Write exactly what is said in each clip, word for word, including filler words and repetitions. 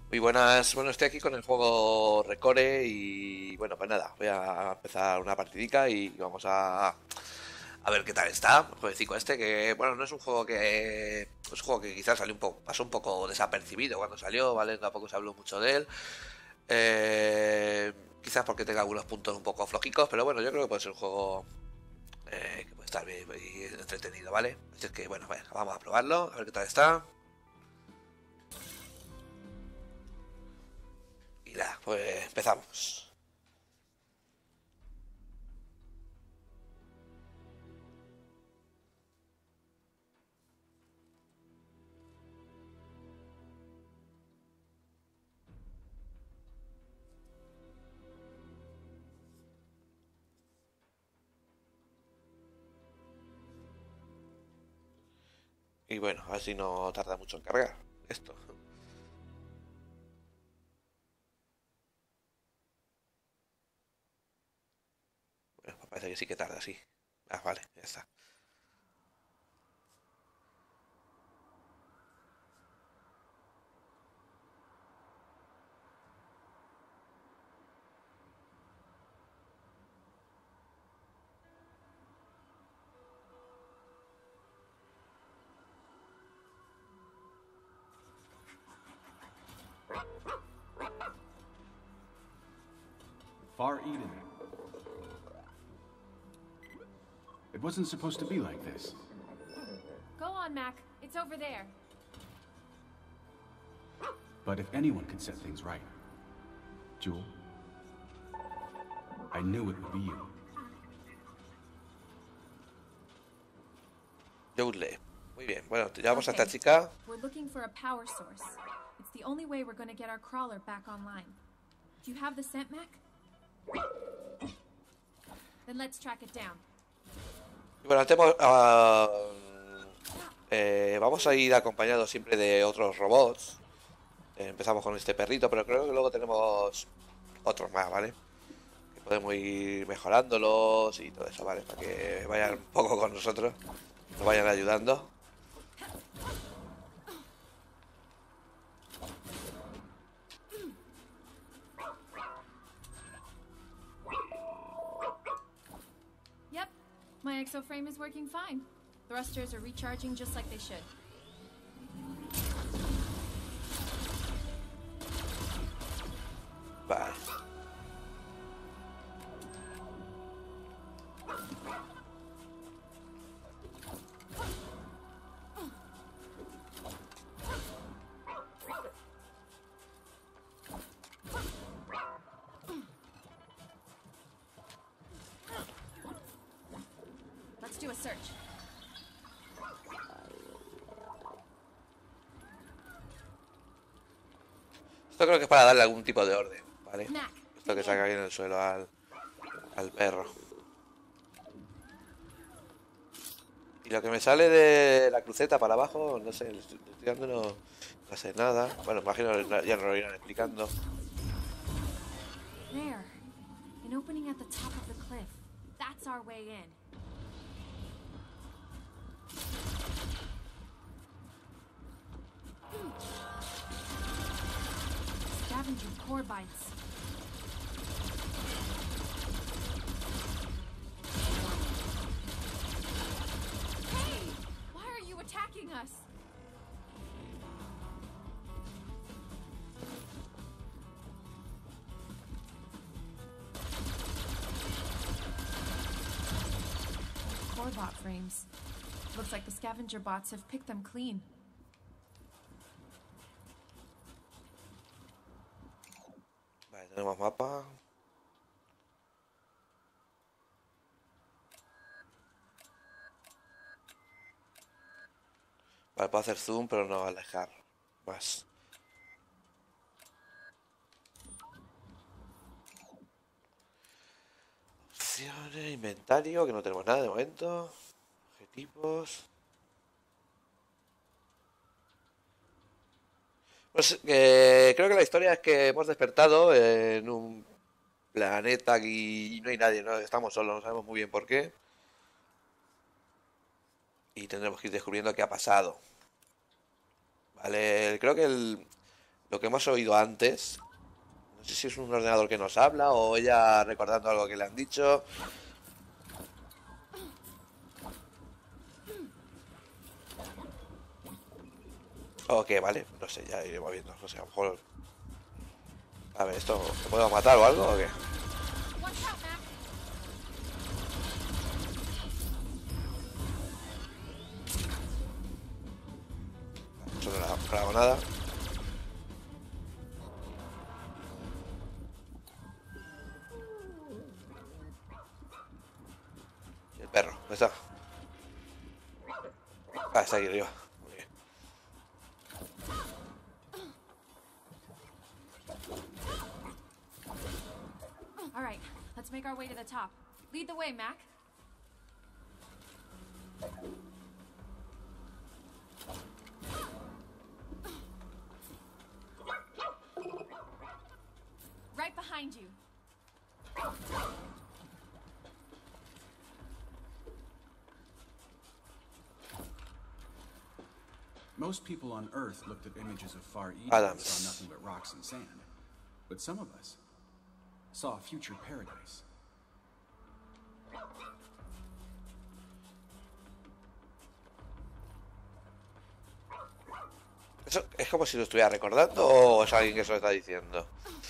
Muy buenas, bueno, estoy aquí con el juego Recore y bueno, pues nada, voy a empezar una partidica y vamos a, a ver qué tal está el jueguecito este, que bueno, no es un juego que es un juego que quizás salió un poco, pasó un poco desapercibido cuando salió, ¿vale? Tampoco se habló mucho de él. Eh, quizás porque tenga algunos puntos un poco flojicos, pero bueno, yo creo que puede ser un juego eh, que puede estar bien y entretenido, ¿vale? Así es que bueno, bueno, vamos a probarlo, a ver qué tal está. Y nada, pues empezamos. Y bueno, a ver si no tarda mucho en cargar esto. Bueno, pues parece que sí que tarda, sí. Ah, vale, ya está. Far Eden. It wasn't supposed to be like this. Go on, Mac. It's over there. But if anyone could set things right, Jewel, I knew it would be you. Joule. Muy bien, bueno, llevamos a esta Okay. chica. We're looking for a power source. It's the only way we're going to get our crawler back online. Do you have the scent, Mac? Then let's track it down. Y bueno, tenemos, ah, eh, vamos a ir acompañados siempre de otros robots. Eh, empezamos con este perrito, pero creo que luego tenemos otros más, ¿vale? Que podemos ir mejorándolos y todo eso, ¿vale? Para que vayan un poco con nosotros, nos vayan ayudando. Yep. My exoframe is working fine. Thrusters are recharging just like they should. Vale. Let's do a search. Esto creo que es para darle algún tipo de orden, ¿vale? Mac, Esto que saca bien el suelo al, al perro. Y lo que me sale de la cruceta para abajo, no sé, le estoy, le estoy dando no, no hace nada. Bueno, imagino que ya nos lo irán explicando. There. An opening at the top of the cliff. That's our way in. Scavenger core bites. Hey! Why are you attacking us? Core bot frames. Looks like the scavenger bots have picked them clean. Vale, tenemos mapa. Vale, puedo hacer zoom, pero no alejar más. Opciones, inventario, que no tenemos nada de momento. Objetivos. Pues eh, creo que la historia es que hemos despertado en un planeta y no hay nadie, ¿no? Estamos solos, no sabemos muy bien por qué. Y tendremos que ir descubriendo qué ha pasado. Vale, creo que el, lo que hemos oído antes. No sé si es un ordenador que nos habla o ella recordando algo que le han dicho. Ok, vale, no sé, ya iremos viendo. No sé, a lo mejor. A ver, ¿esto lo podemos matar o algo o qué? Watch out, Mac. Eso no le hago nada. ¿Y el perro? ¿Dónde está? Ah, está aquí arriba. Muy bien. All right, let's make our way to the top. Lead the way, Mac. Right behind you. Most people on Earth looked at images of Far Eden and Adams. saw nothing but rocks and sand. But some of us saw a future paradise. ¿Eso es como si lo estuviera recordando o es alguien que se lo está diciendo?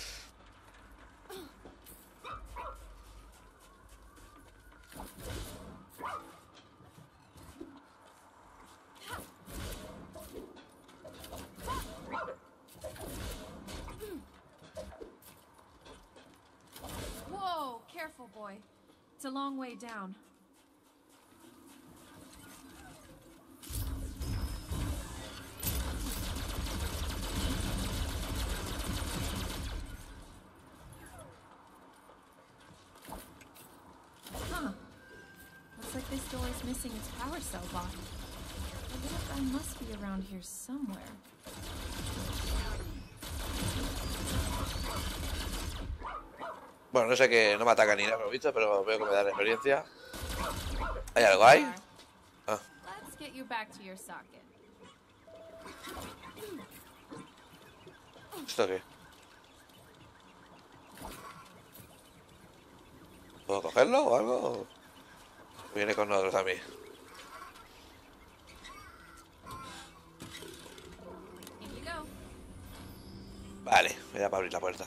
Whoa, careful, boy. It's a long way down. Huh. Looks like this door is missing its power cell box. The little guy must be around here somewhere. Bueno, no sé qué, no me ataca ni nada, lo he visto, pero veo que me da la experiencia. ¿Hay algo ahí? Ah, Let's get you back to your socket. ¿esto qué? ¿Puedo cogerlo o algo? Viene con nosotros a mí. Here you go. Vale, me da para abrir la puerta.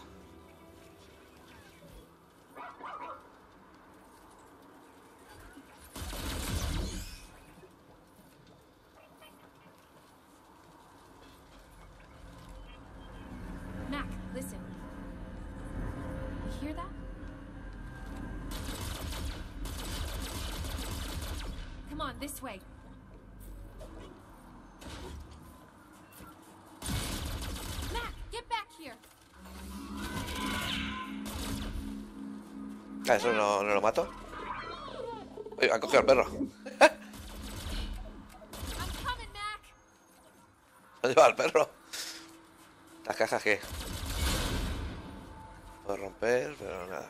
Mac, listen. You hear that? Come on, this way. Mac, get back here. Ah, eso no, no lo mato. Oye, han cogido al perro. I'm coming, Mac. ¿Han llevado al perro? Las cajas que puedo romper, pero nada.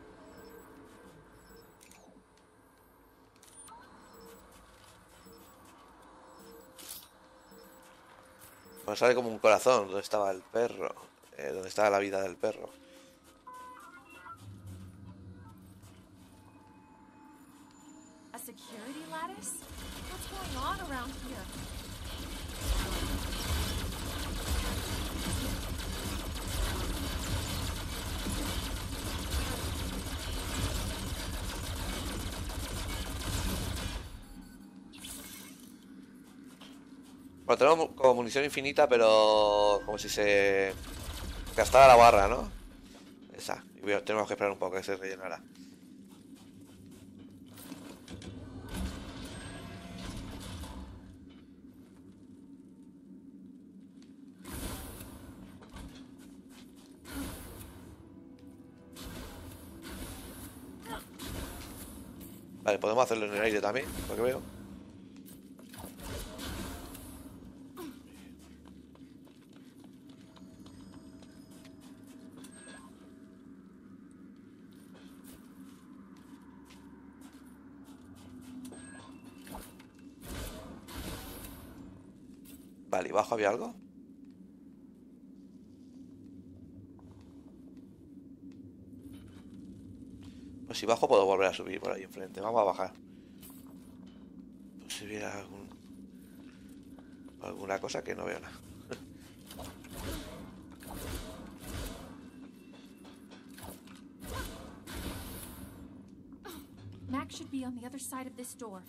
Pues sale como un corazón. ¿Dónde estaba el perro? Eh, ¿Dónde estaba la vida del perro? A security lattice? What's going on around here? Bueno, tenemos como munición infinita, pero como si se gastara la barra, ¿no? Esa. Y voy a- tenemos que esperar un poco que se rellenara. Vale, podemos hacerlo en el aire también, lo que veo. Vale, ¿y abajo había algo? Pues si bajo puedo volver a subir por ahí enfrente. Vamos a bajar. Pues si hubiera algún... alguna cosa que no veo nada. Mac should be on the other side of this door.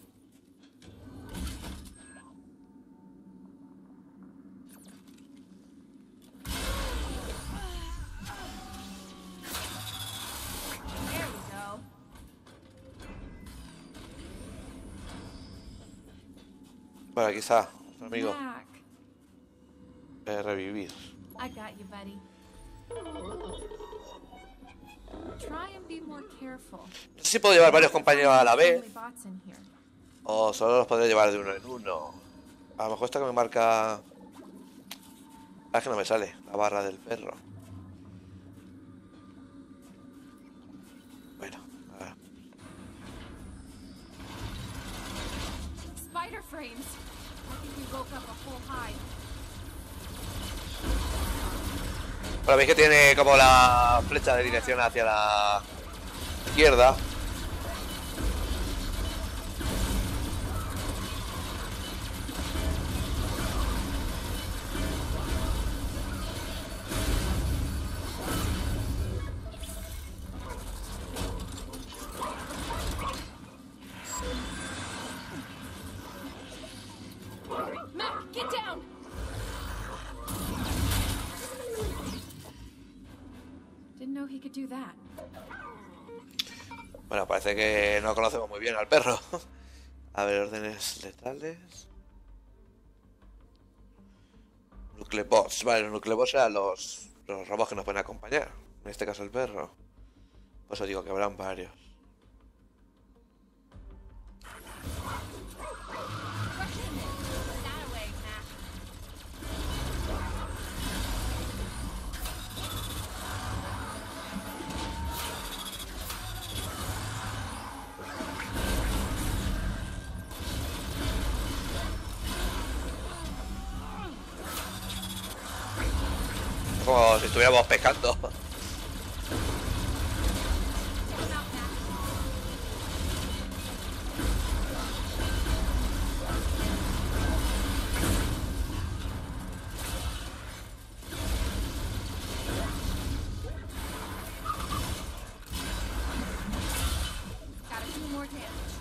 There we go. Bueno, aquí está, nuestro amigo. Mac, Eh, revivir. I got you, buddy. Try and be more careful. No sé si puedo llevar varios compañeros a la vez. Only bots in here. O solo los podré llevar de uno en uno. A lo mejor esta que me marca... Ah, es que no me sale la barra del perro. Bueno, a ver. Spider frames. I think we woke up a whole hive. Bueno, veis que tiene como la flecha de dirección hacia la izquierda. Mac, get down! Didn't know he could do that. Bueno, parece que no conocemos muy bien al perro. A ver, órdenes letales. Nuclebots. Vale, los nuclebots eran los, los robots que nos pueden acompañar. En este caso el perro. Por eso digo que habrán varios. That away, Mac. Como si estuviéramos pescando. Gotta do more damage.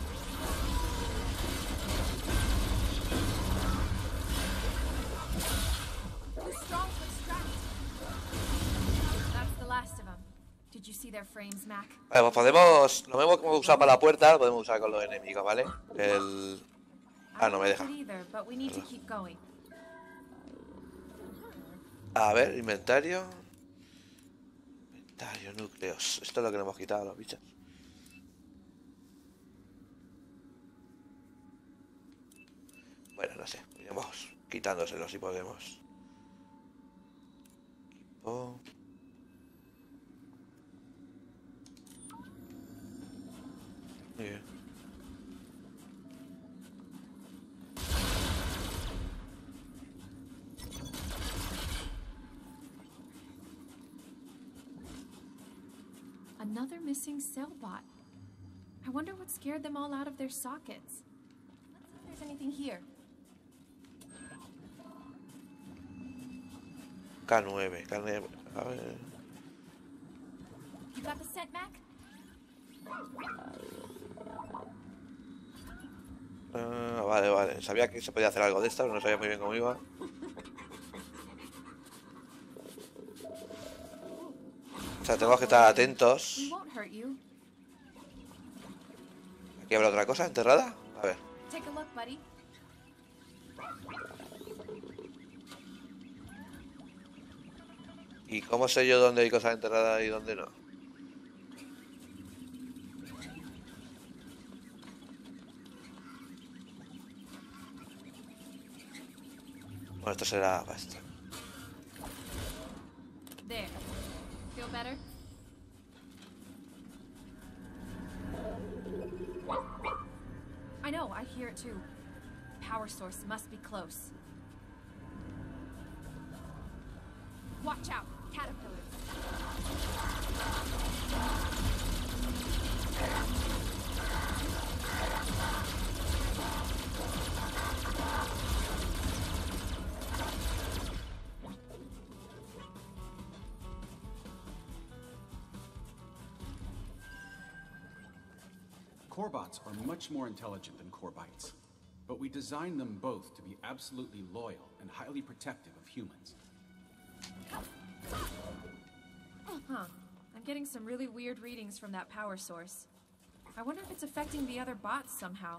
Too strong to extract. That's the last of them. Did you see their frames, Mac? Vale, pues podemos... Lo mismo que hemos usado para la puerta, lo podemos usar con los enemigos, ¿vale? El... Ah, no me deja. I don't like it either, but we need to keep going. A ver, inventario. Inventario, núcleos. Esto es lo que le hemos quitado a los bichos. Bueno, no sé. Iremos quitándoselo si podemos. Equipo. Muy bien. Another missing cell bot. I wonder what scared them all out of their sockets. Let's see if there's anything here. K nueve, K nueve. A ver. You got the scent, Mac? Ah, vale, vale. Sabía que se podía hacer algo de esto, pero no sabía muy bien cómo iba. O sea, tenemos que estar atentos. We won't hurt you. Aquí habrá otra cosa enterrada. A ver. Take a look, buddy. ¿Y cómo sé yo dónde hay cosas enterradas y dónde no? Bueno, esto será para esto. There. Feel better? I know, I hear it too. Power source must be close. Watch out, caterpillars. Corbots are much more intelligent than Corbites, but we designed them both to be absolutely loyal and highly protective of humans. Huh. I'm getting some really weird readings from that power source. I wonder if it's affecting the other bots somehow.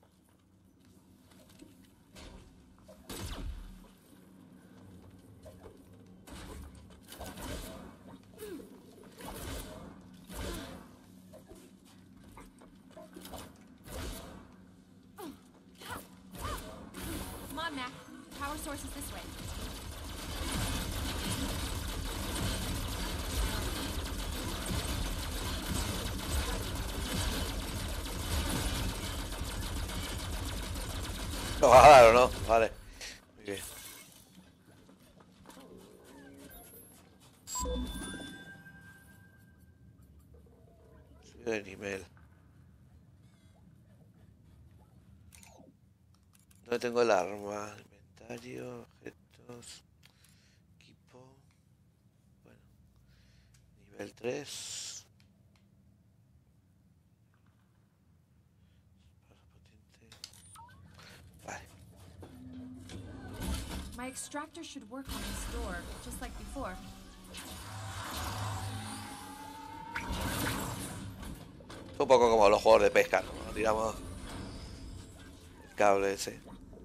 Come on, Mac. The power source is this way. ¿Lo vas a dar o no? Vale. Muy bien. Sube de nivel. ¿Dónde tengo el arma? Inventario, objetos, equipo. Bueno. Nivel tres. My extractor should work on this door, just like before. Un poco como los juegos de pesca, ¿no? Tiramos el cable ese.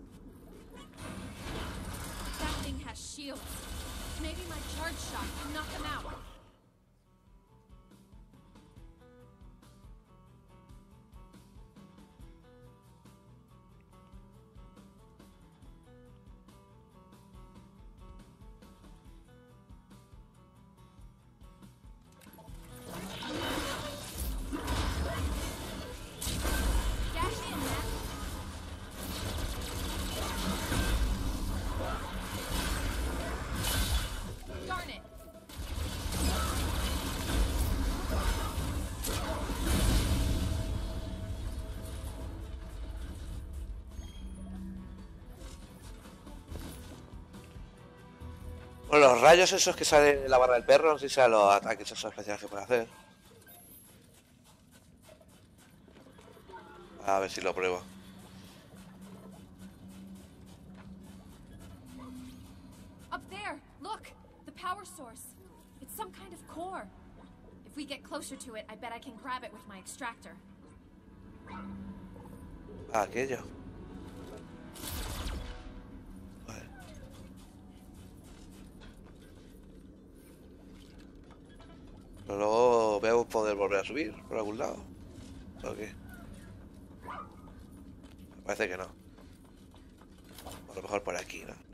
That thing has shields. Maybe my charge shot can knock them out. Bueno, los rayos esos que salen de la barra del perro, no sé si sean los ataques esos especiales que puede hacer. A ver si lo pruebo. Up there, look! The power source. It's some kind of core. If we get closer to it, I bet I can grab it with my extractor. Ah, aquello. Vale. Pero luego voy a poder volver a subir por algún lado. ¿O qué? Me parece que no. A lo mejor por aquí, ¿no? No.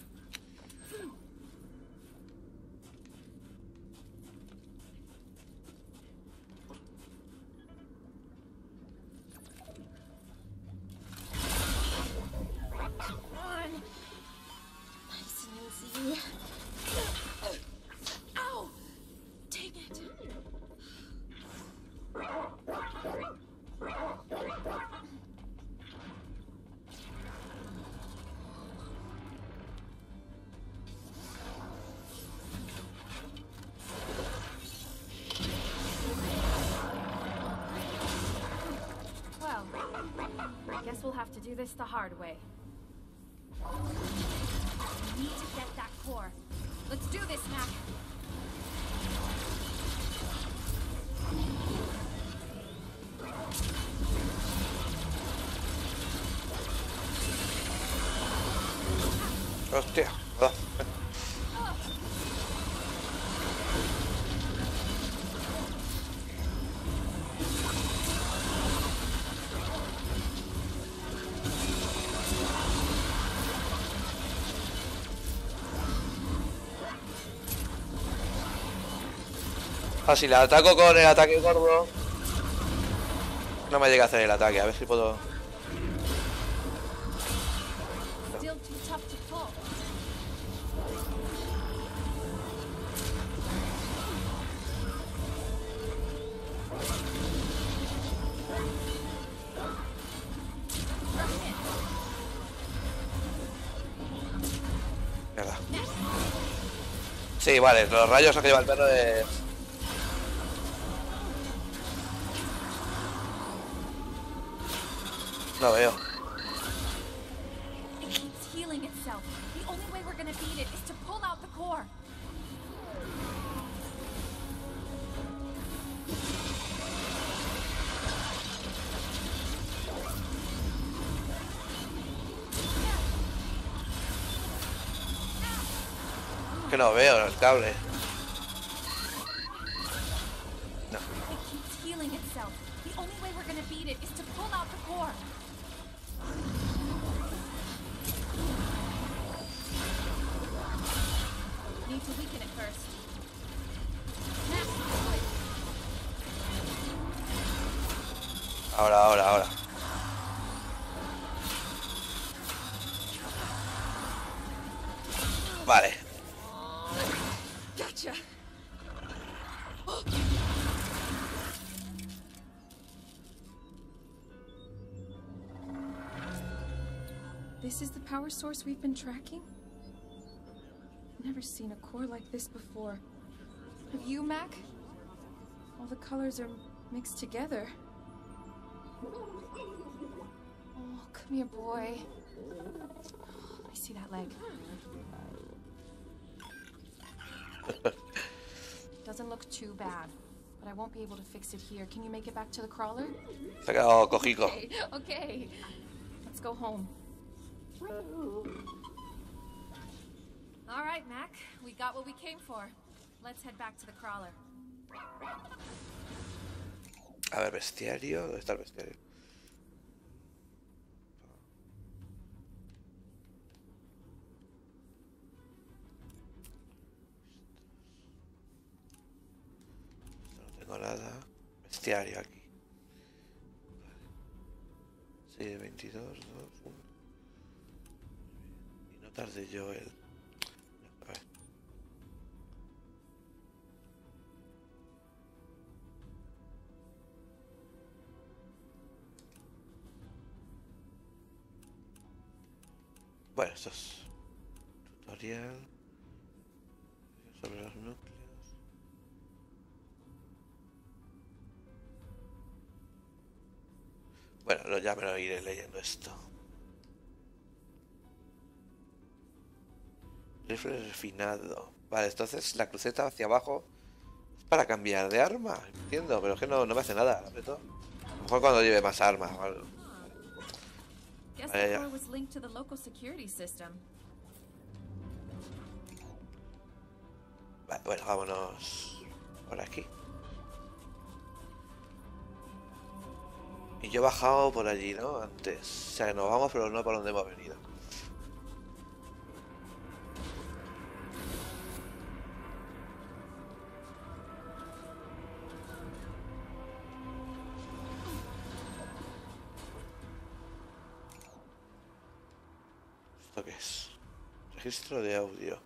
Guess we'll have to do this the hard way. We need to get that core. Let's do this, Mac. Hostia. Ah. Ah, si la ataco con el ataque gordo, no me llega a hacer el ataque. A ver si puedo. Still too tough to pull. Mierda. Sí, vale, los rayos que lleva el perro es. No veo. It keeps healing itself. The only way we're gonna beat it is to pull out the core. Que no veo el cable. No. It keeps healing itself. The only way we're gonna beat it is to pull out the core. Need to weaken it first. Max, do it. Ahora, ahora, ahora. Vale. Gotcha. This is the power source we've been tracking? Never seen a core like this before. Have you, Mac? All the colors are mixed together. Oh, come here, boy. I see that leg. Doesn't look too bad, but I won't be able to fix it here. Can you make it back to the crawler? Se ha quedado cojico. Okay, okay. Let's go home. All right, Mac. We got what we came for. Let's head back to the crawler. A ver, bestiario. ¿Dónde está el bestiario? No tengo nada. Bestiario aquí. Sí, veintidós, dos, uno. Y notas de Joel. A ver. Bueno, esto es tutorial sobre los núcleos. Bueno, lo- ya me lo iré leyendo esto. Rifle refinado. Vale, entonces la cruceta hacia abajo es para cambiar de arma. Entiendo, pero es que no, no me hace nada. Lo aprieto. A lo mejor cuando lleve más armas o algo. Guess Vale, the ya. core was linked to the local security system. Vale, bueno, vámonos por aquí. Y yo he bajado por allí, ¿no? Antes. O sea, que nos vamos, pero no por donde hemos venido. ¿Esto qué es? Registro de audio.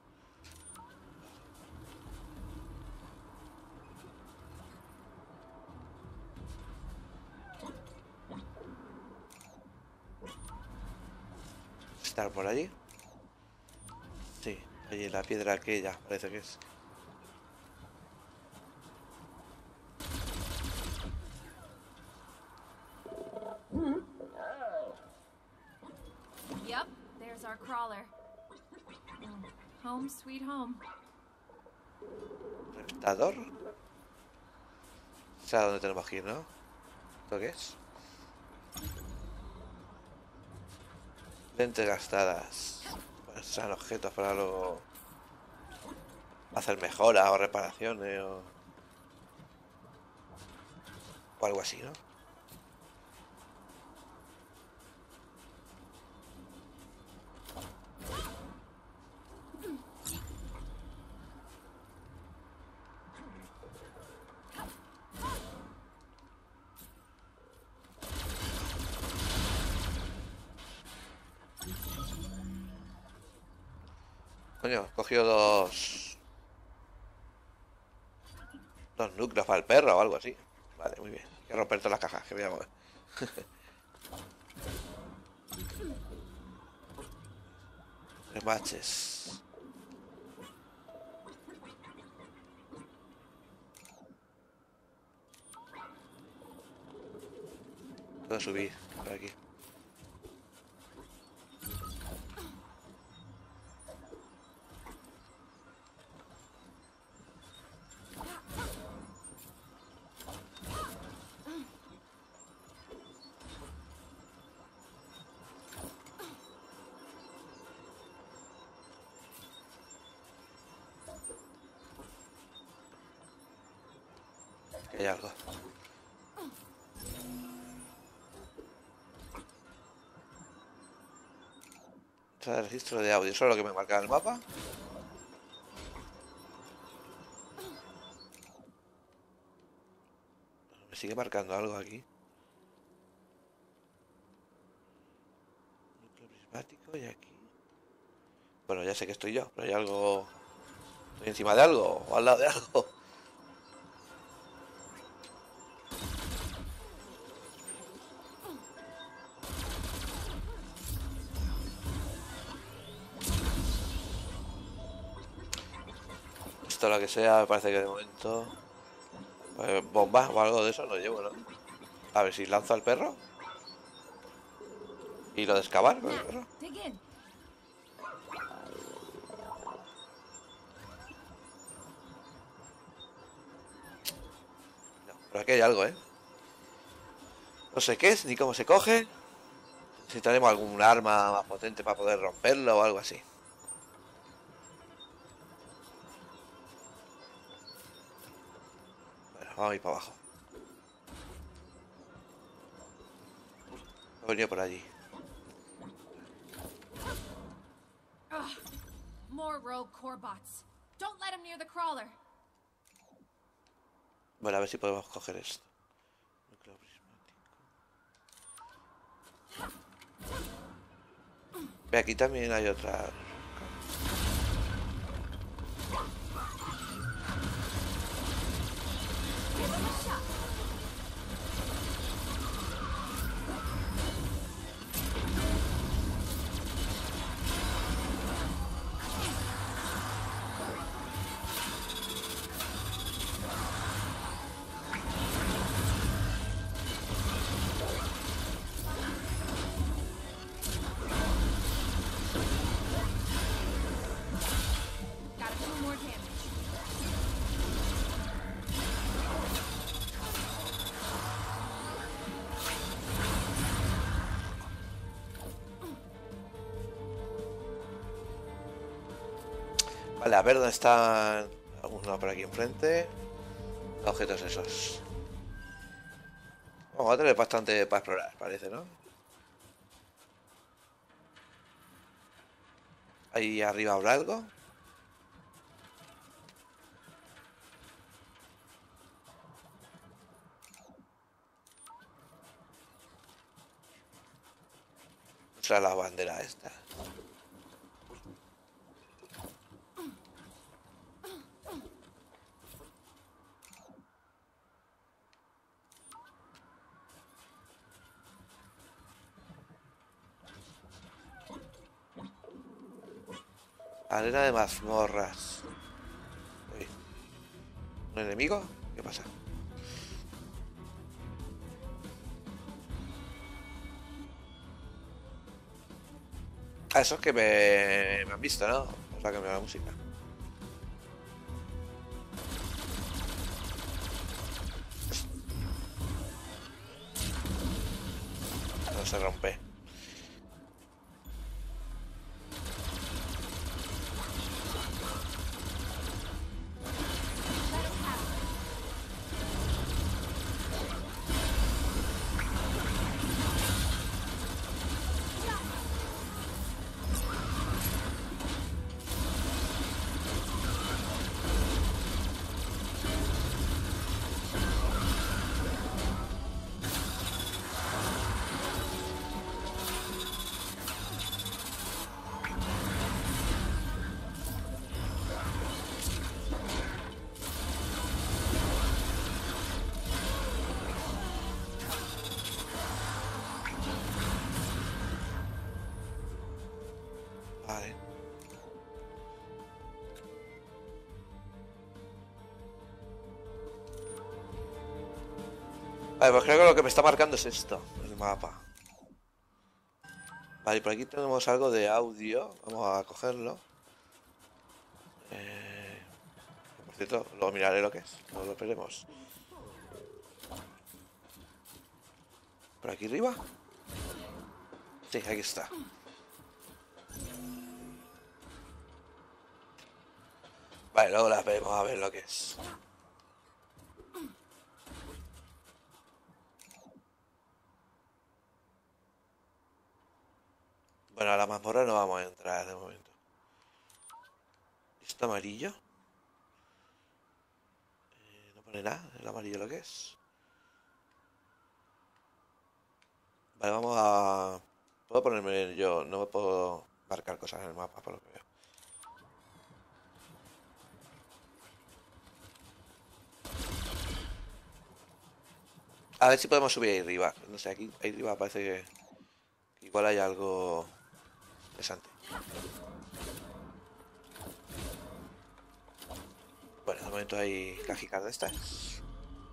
¿Estar por allí? Sí, allí la piedra aquella, parece que es. Yep, there's our crawler. Mm, home sweet home. ¿Reventador? O sea, ¿dónde tenemos que ir, no? ¿Esto qué es? Lentes gastadas. Pues serán objetos para luego hacer mejoras o reparaciones o... o algo así, ¿no? Coño, he cogido dos... dos núcleos para el perro o algo así. Vale, muy bien. Hay que romper todas las cajas que voy a mover. Tres baches. Puedo subir por aquí. Hay algo. Entrada de registro de audio. Eso es lo que me marca el mapa. Me sigue marcando algo aquí. Núcleo prismático y aquí. Bueno, ya sé que estoy yo, pero hay algo. Estoy encima de algo o al lado de algo. Esto lo que sea, me parece que de momento. Pues, bombas o algo de eso no llevo, ¿no? A ver si lanzo al perro. Y lo de excavar con el perro. No, pero aquí hay algo, ¿eh? No sé qué es, ni cómo se coge. Necesitaremos algún arma más potente para poder romperlo o algo así. Bueno, vamos a ir para abajo. He venido por allí. Ugh, more rogue Corbots. Don't let him near the crawler. Bueno, a ver si podemos coger esto. Núcleo prismático. Ve, aquí también hay otra. Vale, a ver dónde están. Algunos por aquí enfrente. Objetos esos. Vamos a tener bastante para explorar, parece, ¿no? Ahí arriba habrá algo. Esa es la bandera esta. Arena de mazmorras. Uy. ¿Un enemigo? ¿Qué pasa? Ah, eso es que me, me han visto, ¿no? O sea, que me da la música. No se rompe. Vale. Vale, pues creo que lo que me está marcando es esto, el mapa. Vale, por aquí tenemos algo de audio. Vamos a cogerlo. Eh, por cierto, luego miraré lo que es. No lo esperemos. ¿Por aquí arriba? Sí, aquí está. Vale, luego las vemos a ver lo que es. Bueno, a la mazmorra no vamos a entrar de momento. ¿Esto amarillo? Eh, no pone nada, el amarillo lo que es. Vale, vamos a... Puedo ponerme yo, no me puedo marcar cosas en el mapa por lo que veo. A ver si podemos subir ahí arriba. No sé, aquí ahí arriba parece que, que igual hay algo interesante. Bueno, de momento hay cajicas de estas.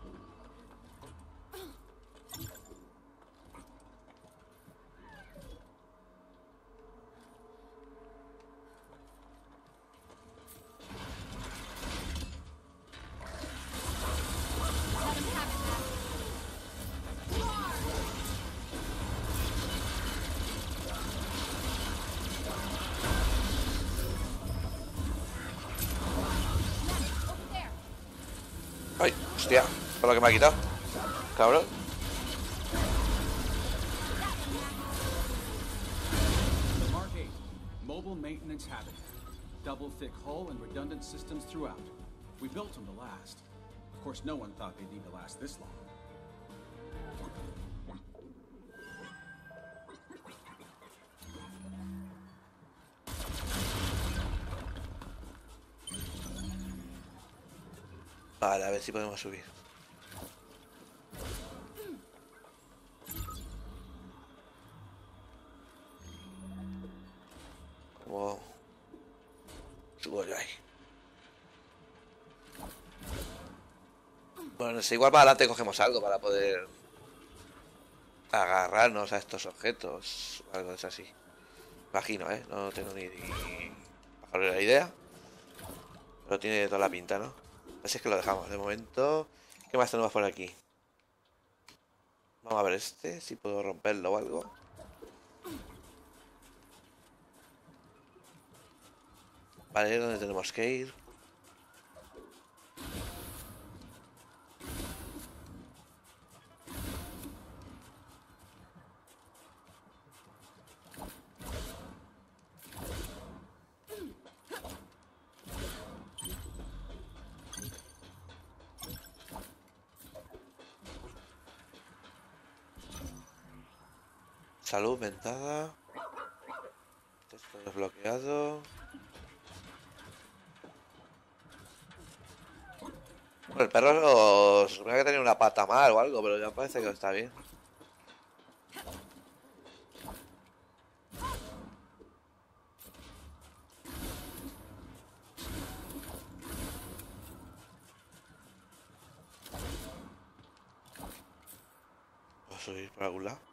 Ay, hostia, por lo que me ha quitado. Cabrón. Mark eight, mobile maintenance habitat. Double thick hull and redundant systems throughout. We built them to last. Of course, no one thought they'd need to last this long. Vale, a ver si podemos subir. ¿Cómo subo yo ahí? Bueno, no sé, igual para adelante cogemos algo para poder agarrarnos a estos objetos o algo de eso así. Imagino, ¿eh? No tengo ni, ni la idea. Pero tiene toda la pinta, ¿no? Así es que lo dejamos. De momento, ¿qué más tenemos por aquí? Vamos a ver este, si puedo romperlo o algo. Vale, ¿dónde tenemos que ir? Salud ventada. Esto desbloqueado. Bueno, el perro suponía que tenía una pata mal o algo, pero ya parece que está bien. Voy a subir por algún lado.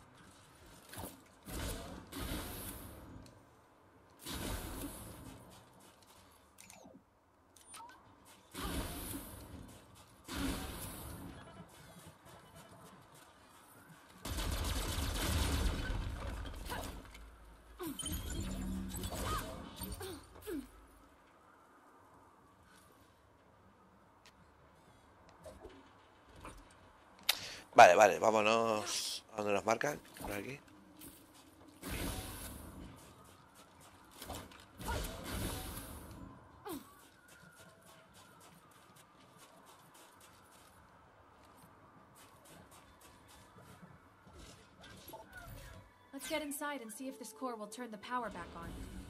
Vale, vale, vámonos a donde nos marcan, por aquí. Let's get inside and see if this core will turn the power back on.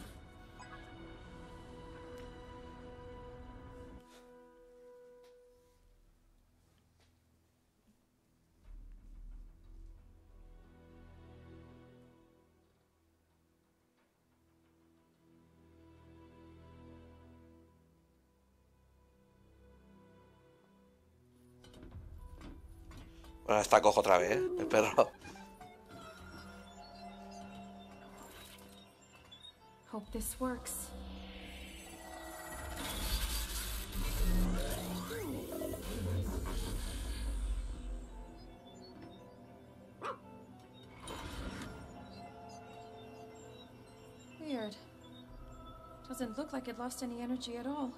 Bueno, está cojo otra vez, ¿eh? El perro. Hope this works. Weird. Doesn't look like it lost any energy at all.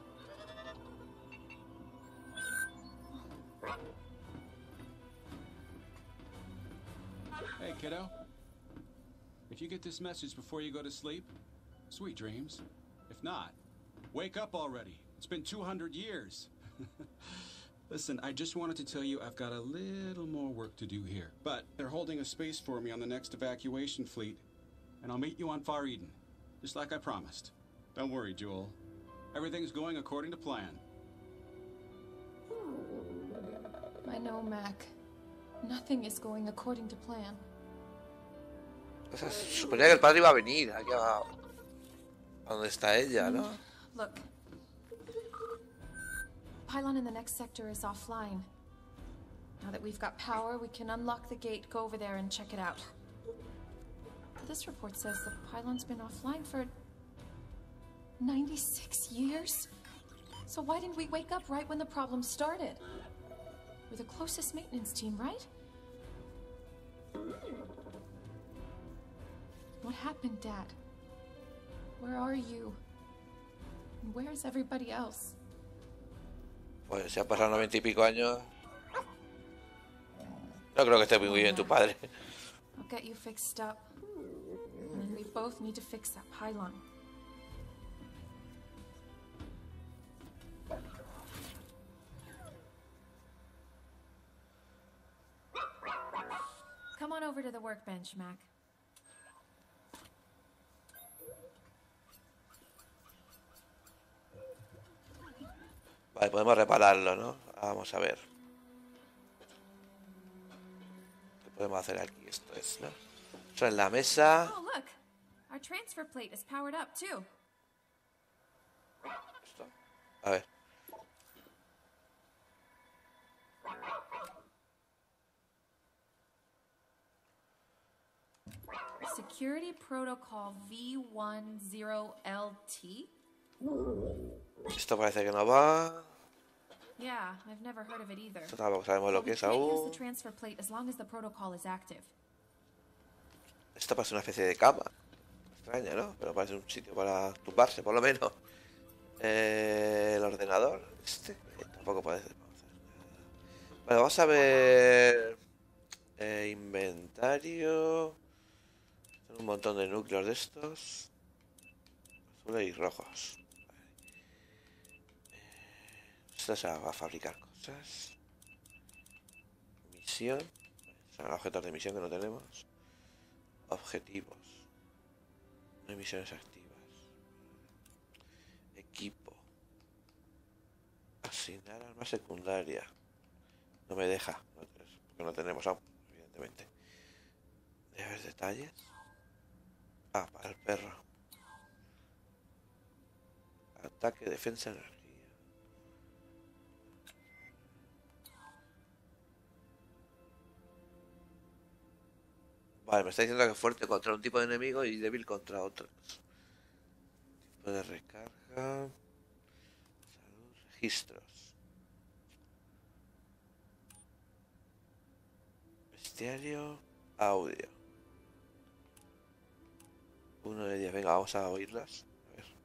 Hey, kiddo. If you get this message before you go to sleep, sweet dreams. If not, wake up already. It's been two hundred years. Listen, I just wanted to tell you I've got a little more work to do here. But they're holding a space for me on the next evacuation fleet. And I'll meet you on Far Eden, just like I promised. Don't worry, Joel. Everything's going according to plan. I know, Mac. Nothing is going according to plan. O sea, se suponía que el padre iba a venir aquí a, a donde está ella, ¿no? Look. Pylon in the next sector is offline. Now that we've got power, we can unlock the gate, go over there and check it out. This report says the pylon's been offline for ninety-six years? So why didn't we wake up right when the problem started? We're the closest maintenance team, right? What happened, Dad? Where are you? And where's everybody else? Pues se ha pasado noventa y pico años. No creo que esté muy bien tu padre. I'll get you fixed up. And we both need to fix that pylon. Come on over to the workbench, Mac. Vale, podemos repararlo, ¿no? Vamos a ver. ¿Qué podemos hacer aquí? Esto es, ¿no? Esto es la mesa. Oh, look. Our transfer plate is powered up too. Esto. A ver. Security Protocol V ten L T? Esto parece que no va. Yeah, I've never heard of it either. Esto tampoco sabemos lo que We es can't use aún. the transfer plate as long as the protocol is active. Esto parece una especie de cama. Extraña, ¿no? Pero parece un sitio para tumbarse, por lo menos. Eh, el ordenador. Este eh, tampoco parece. Vale, vamos a ver. Eh, inventario. Son un montón de núcleos de estos. Azules y rojos. Esto se va a fabricar cosas. Misión. Son objetos de misión que no tenemos. Objetivos. No hay misiones activas. Equipo. Asignar arma secundaria. No me deja. Porque no tenemos aún, evidentemente. Debe haber detalles. Ah, para el perro. Ataque, defensa, energía. Vale, me está diciendo que es fuerte contra un tipo de enemigo y débil contra otros. Tipo de recarga. Salud, registros. Bestiario, audio. Uno de diez. Venga, vamos a oírlas. A ver.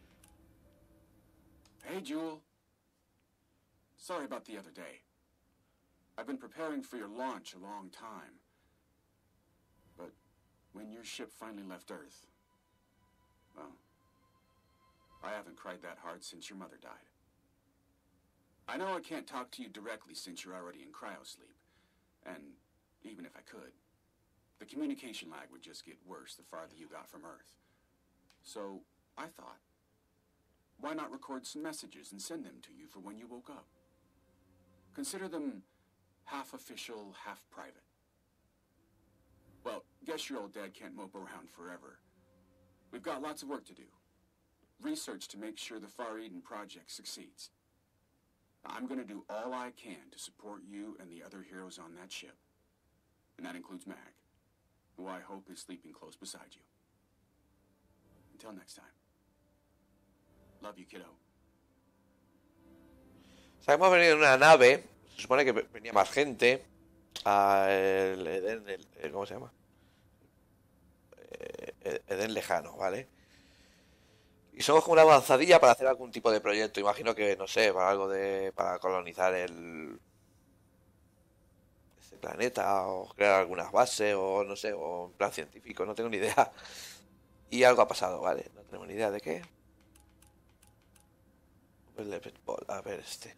Hey, Jewel. Sorry about the other day. I've been preparing for your launch a long time. But when your ship finally left Earth, well, I haven't cried that hard since your mother died. I know I can't talk to you directly since you're already in cryosleep. And even if I could, the communication lag would just get worse the farther you got from Earth. So I thought, why not record some messages and send them to you for when you woke up? Consider them half official, half private. Well, guess your old dad can't mope around forever. We've got lots of work to do. Research to make sure the Far Eden project succeeds. I'm gonna do all I can to support you and the other heroes on that ship. And that includes Mac, who I hope is sleeping close beside you. Until next time. Love you, kiddo. O sea, hemos venido en una nave. Se supone que venía más gente. A el Edén, el, el- ¿cómo se llama? Eh, Edén lejano, ¿vale? Y somos como una avanzadilla para hacer algún tipo de proyecto. Imagino que, no sé, para algo de... para colonizar el... este planeta o crear algunas bases o no sé, o en plan científico, no tengo ni idea. Y algo ha pasado, ¿vale? No tenemos ni idea de qué. A ver este.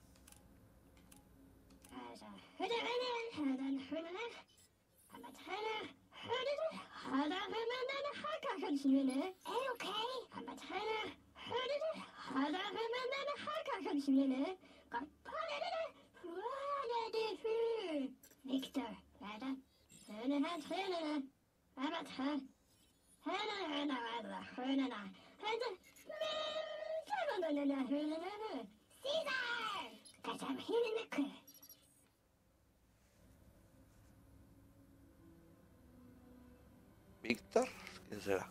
¿Víctor? ¿Quién será?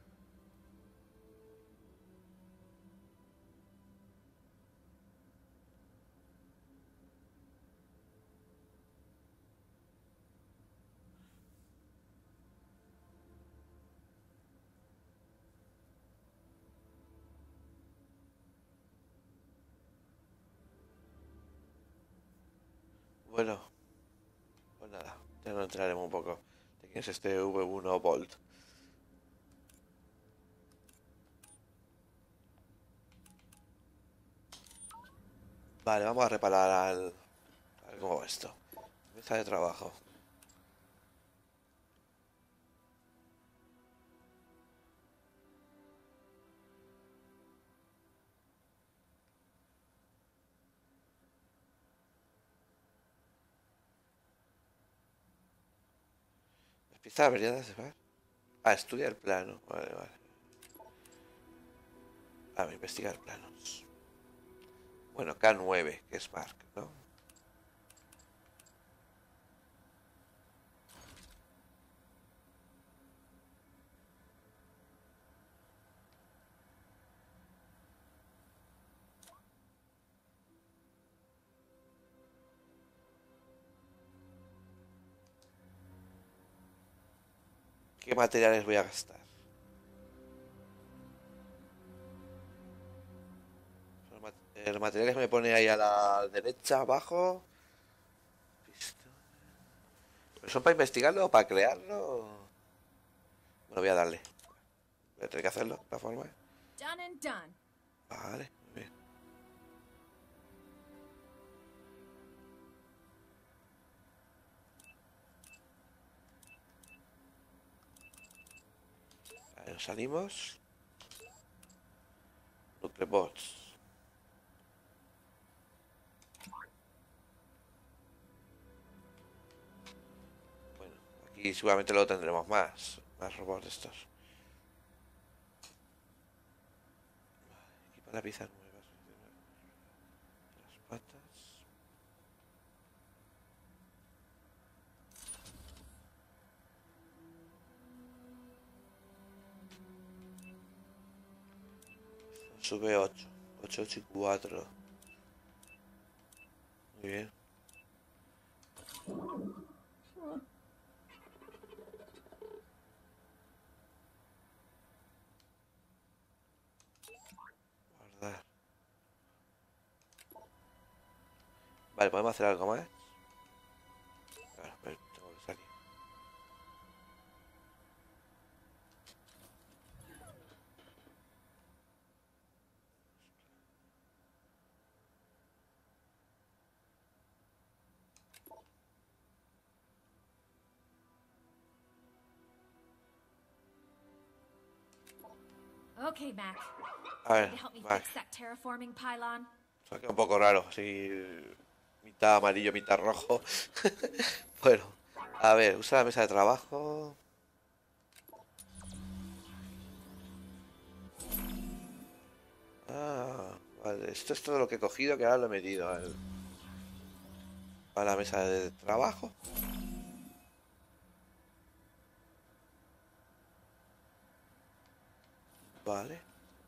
Bueno, pues nada, ya no entraremos un poco. ¿De quién es este V uno Volt? Vale, vamos a reparar al... A ver cómo va esto. Mesa de trabajo. Empieza a ver, ya de ver. Ah, estudia el plano. Vale, vale. A ver, investigar planos. Bueno, K nueve, que es Mark, ¿no? ¿Qué materiales voy a gastar? Los mat- eh, los materiales me pone ahí a la derecha, abajo. ¿Pero son para investigarlo o para crearlo? Bueno, voy a darle. Voy a tener que hacerlo de esta forma. Done and done. Vale, muy bien. Ahí nos salimos. Nuclebots. Bueno, aquí seguramente luego tendremos más. Más robots de estos. Equipa la pieza nueva. Las patas. Sube ocho. ocho, ocho y cuatro. Muy bien. Guardar. Vale, ¿podemos hacer algo más? Claro, pero tengo que salir. Okay, Mac. A ver, Help me vale. fix that terraforming pylon. Se ha quedado un poco raro, así. Mitad amarillo, mitad rojo. Bueno, a ver, usa la mesa de trabajo. Ah, vale, esto es todo lo que he cogido, que ahora lo he metido al- a la mesa de trabajo. Vale.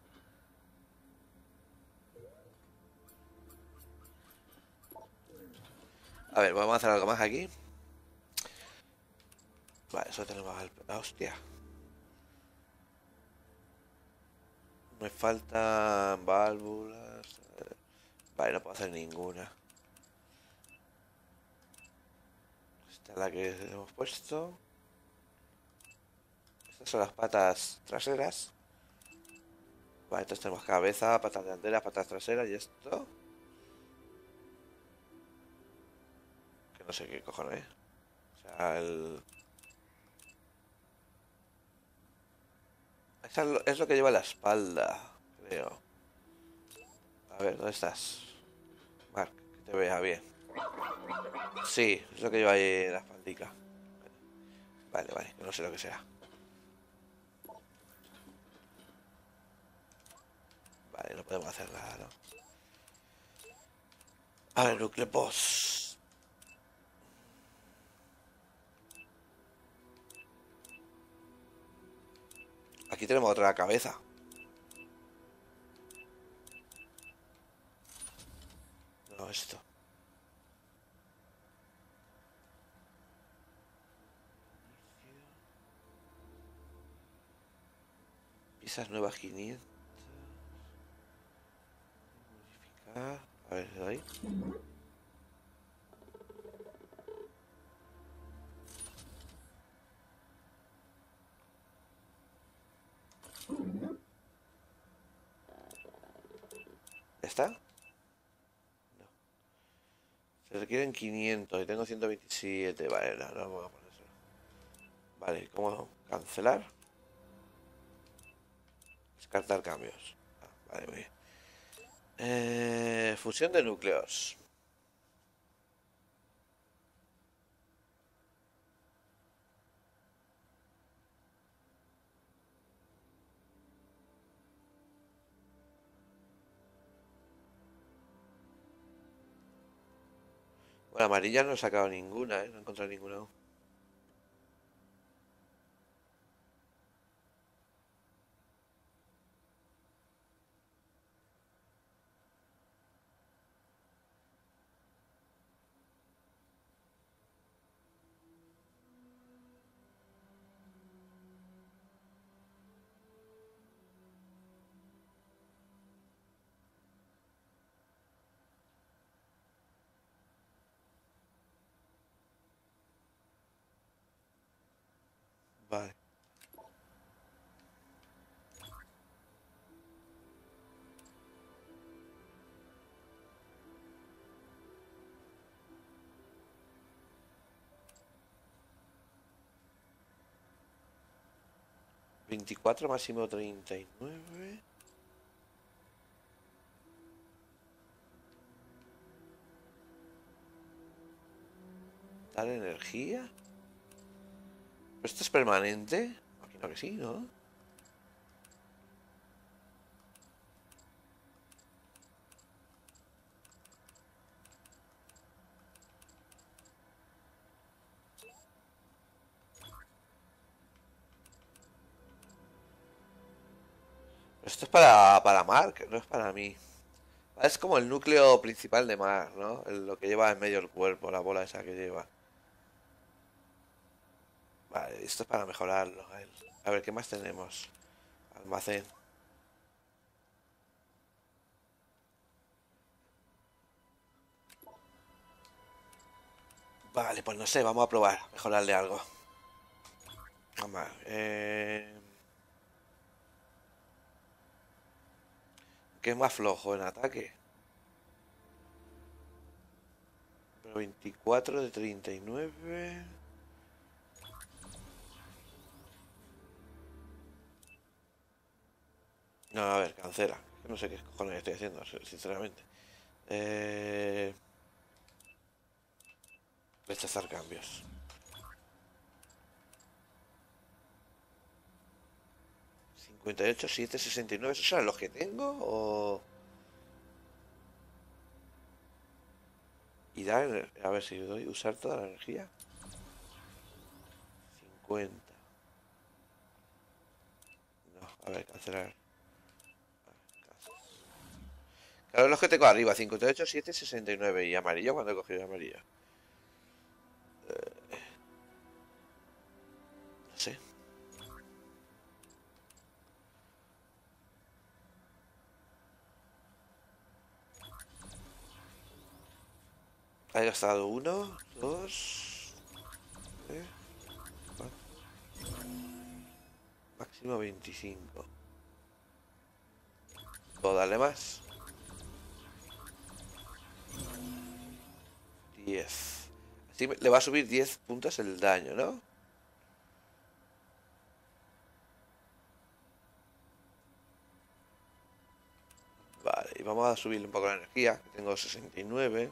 A ver, vamos a hacer algo más aquí. Vale, eso tenemos al... ah, hostia. Me faltan válvulas. Vale, no puedo hacer ninguna. Esta es la que hemos puesto. Estas son las patas traseras. Vale, entonces tenemos cabeza, patas delanteras, patas traseras y esto. Que no sé qué cojones. O sea, el... Eso es lo, es lo que lleva la espalda, creo. A ver, ¿dónde estás? Mark, que te vea bien. Sí, es lo que lleva ahí la espaldica. Vale, vale, no sé lo que sea. Vale, no podemos hacer nada, ¿no? A ver, Nuclear Boss. Aquí tenemos otra cabeza. No, esto. Piezas nuevas quinientas. Modificar. A ver, ¿le doy? ¿Ya está? No. Se requieren quinientos y tengo ciento veintisiete. Vale, no, no voy a poner eso. Vale, ¿cómo cancelar? Descartar cambios. Ah, vale, muy bien. Eh, fusión de núcleos. Bueno, amarilla no he sacado ninguna, ¿eh? No he encontrado ninguna aún. Vale. veinticuatro máximo treinta y nueve. Dar energía. ¿Esto es permanente? Imagino que sí, ¿no? Esto es para, para Mark, no es para mí. Es como el núcleo principal de Mark, ¿no? El- lo que lleva en medio el cuerpo, la bola esa que lleva. Vale, esto es para mejorarlo. A ver, a ver, ¿qué más tenemos? Almacén. Vale, pues no sé, vamos a probar, mejorarle algo. Vamos a ver, eh, ¿qué es más flojo en ataque? Pero veinticuatro de treinta y nueve. No, a ver, cancela. No sé qué cojones estoy haciendo, sinceramente. Eh, rechazar cambios. cincuenta y ocho, siete, sesenta y nueve. ¿Esos son los que tengo? O... Y dar... A ver si doy usar toda la energía. cincuenta. No, a ver, cancelar. Claro, los que tengo arriba. cincuenta y ocho, siete, sesenta y nueve. ¿Y amarillo? ¿Cuándo he cogido amarillo? No sé. He gastado uno, dos... ¿Eh? Máximo veinticinco. ¿Puedo darle más? diez. Así le va a subir diez puntos el daño, ¿no? Vale, y vamos a subirle un poco la energía. Tengo sesenta y nueve.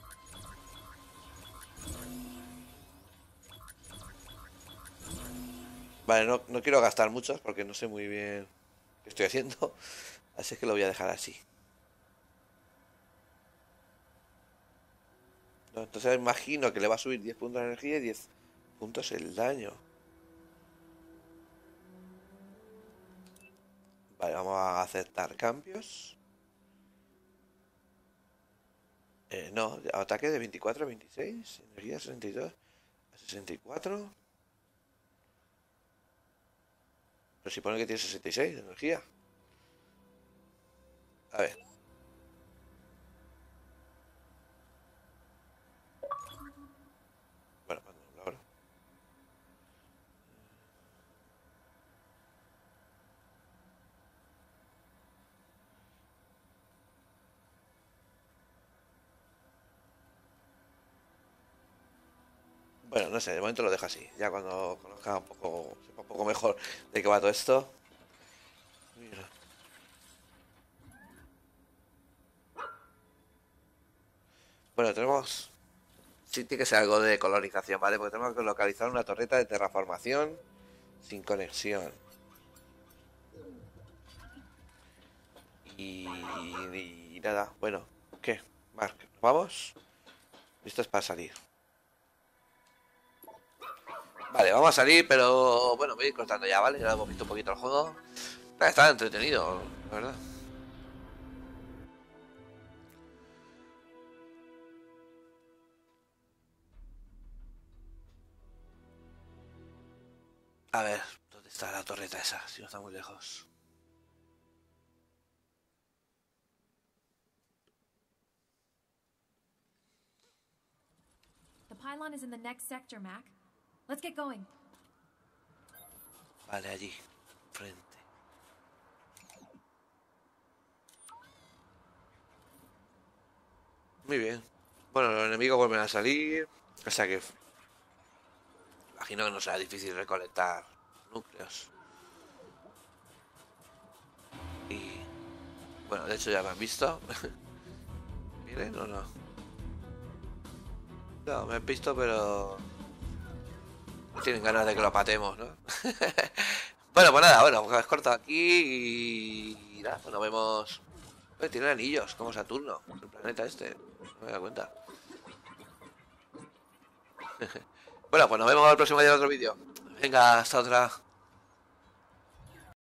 Vale, no, no quiero gastar muchos porque no sé muy bien qué estoy haciendo. Así es que lo voy a dejar así. No, entonces imagino que le va a subir diez puntos de energía y diez puntos el daño. Vale, vamos a aceptar cambios. Eh, no, ataque de veinticuatro a veintiséis. Energía sesenta y dos a sesenta y cuatro. Pero si pone que tiene sesenta y seis de energía. A ver. Bueno, mándamelo ahora. Bueno, no sé, de momento lo dejo así. Ya cuando conozca un poco, sepa un poco mejor de qué va todo esto. Mira. Bueno, tenemos... Sí, tiene que ser algo de colonización, ¿vale? Porque tenemos que localizar una torreta de terraformación sin conexión. Y, y nada, bueno, ¿qué? Mark, ¿vamos? Listos para salir. Vale, vamos a salir, pero bueno, voy a ir cortando ya, ¿vale? Ya hemos visto un poquito el juego. Está entretenido, la verdad. A ver, ¿dónde está la torreta esa? Si no está muy lejos. The pylon is in the next sector, Mac. Let's get going. Vale, allí, frente. Muy bien. Bueno, los enemigos vuelven a salir. O sea que... Imagino que no será difícil recolectar núcleos. Y... Bueno, de hecho ya me han visto. ¿Vienen o no? No, me han visto, pero... No tienen ganas de que lo matemos, ¿no? Bueno, pues nada, bueno, pues corto aquí y... nada, pues nos vemos... Oye, tiene anillos, como Saturno, el planeta este. No me da cuenta. Bueno, pues nos vemos el próximo día en otro vídeo. Venga, hasta otra.